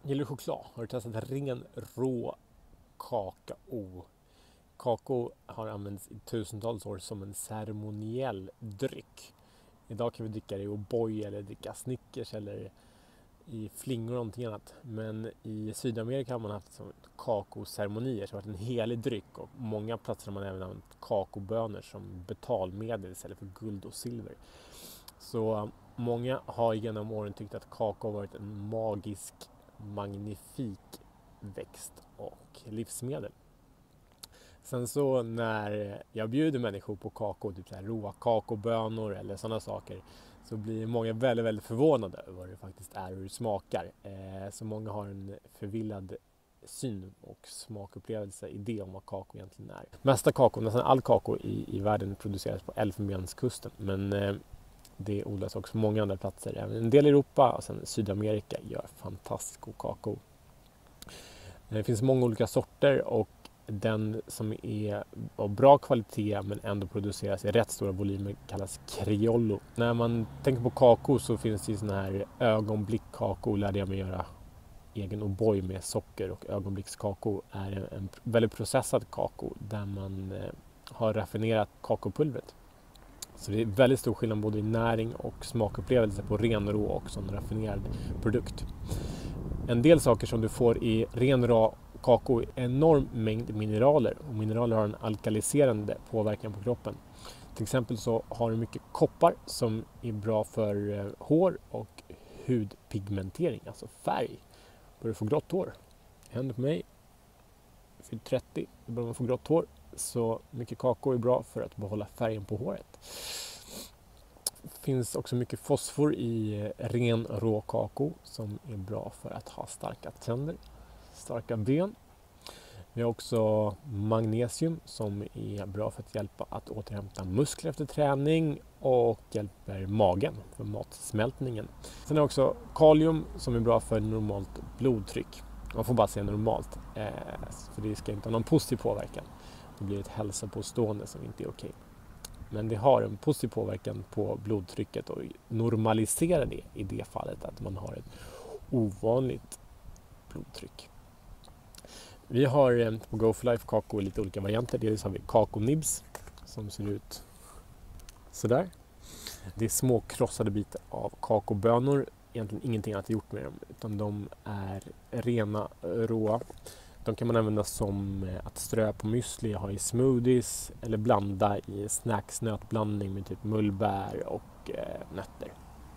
Gillar du choklad? Har du testat ren rå kakao? Kakao har använts i tusentals år som en ceremoniell dryck. Idag kan vi dricka det i O'boy eller dricka Snickers eller i flingor och någonting annat. Men i Sydamerika har man haft som kakaoceremonier som har varit en helig dryck, och många platser har man även använt kakaobönor som betalmedel istället för guld och silver. Så många har genom åren tyckt att kakao har varit en magisk, magnifik växt och livsmedel. Sen så när jag bjuder människor på kakao, typ så här råa kakaobönor eller sådana saker, så blir många väldigt, väldigt förvånade över vad det faktiskt är och hur det smakar. Så många har en förvillad syn och smakupplevelse, idé om vad kakao egentligen är. Mesta kakao, nästan all kakao i världen produceras på Elfenbenskusten, men det odlas också på många andra platser. Även en del i Europa och sen Sydamerika gör fantastisk god kakao. Det finns många olika sorter, och den som är av bra kvalitet men ändå produceras i rätt stora volymer kallas Criollo. När man tänker på kakao så finns det sån här ögonblickkakao, lärde jag mig göra egen O'boy med socker, och ögonblickskakao är en väldigt processad kakao där man har raffinerat kakaopulvret. Så det är väldigt stor skillnad både i näring och smakupplevelse på ren rå och sån raffinerad produkt. En del saker som du får i ren rå kakao är enorm mängd mineraler, och mineraler har en alkaliserande påverkan på kroppen. Till exempel så har du mycket koppar som är bra för hår och hudpigmentering, alltså färg. Börjar du få grått hår? Det händer på mig. Vid 30 börjar man få grått hår, så mycket kakao är bra för att behålla färgen på håret. Det finns också mycket fosfor i ren rå kakao som är bra för att ha starka tänder, starka ben. Vi har också magnesium som är bra för att hjälpa att återhämta muskler efter träning och hjälper magen för matsmältningen. Sen har vi också kalium som är bra för normalt blodtryck. Man får bara säga normalt, för det ska inte ha någon positiv påverkan. Det blir ett hälsopåstående som inte är okej. Men det har en positiv påverkan på blodtrycket och normaliserar det i det fallet att man har ett ovanligt blodtryck. Vi har på Go for Life kakao i lite olika varianter. Dels har vi kakao-nibs som ser ut sådär. Det är små krossade bitar av kakaobönor. Egentligen ingenting annat gjort med dem, utan de är rena, råa. De kan man använda som att strö på müsli, ha i smoothies eller blanda i snacksnötblandning med typ mullbär och nötter.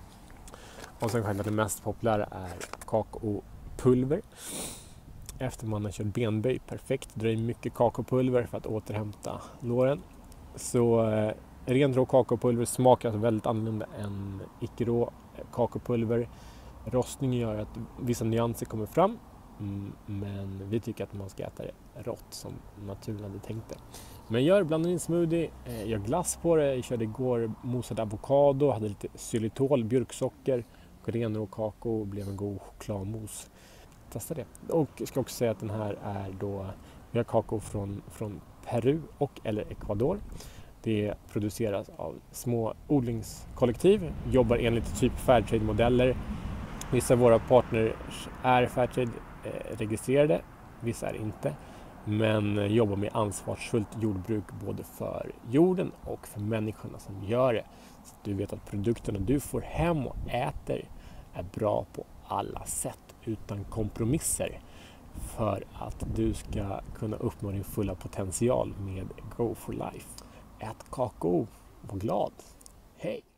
Och sen själva det mest populära är kakaopulver. Efter man har kört benböj perfekt, drar in mycket kakaopulver för att återhämta låren. Så ren rå kakaopulver smakar alltså väldigt annorlunda än icke-rå kakaopulver. Rostningen gör att vissa nyanser kommer fram, men vi tycker att man ska äta det rått som naturen hade tänkt det. Men blandar in smoothie, gör glass på det. Jag körde igår mosad avokado, hade lite xylitol, björksocker och ren rå kakao, blev en god chokladmos. Testa det. Och jag ska också säga att den här är då, vi har kakao från Peru och eller Ecuador. Det produceras av små odlingskollektiv, jobbar enligt typ Fairtrade-modeller. Vissa av våra partners är Fairtrade-registrerade, vissa är inte. Men jobbar med ansvarsfullt jordbruk både för jorden och för människorna som gör det. Så att du vet att produkterna du får hem och äter är bra på alla sätt utan kompromisser, för att du ska kunna uppnå din fulla potential med Go for Life. Ät kakao, var glad. Hej!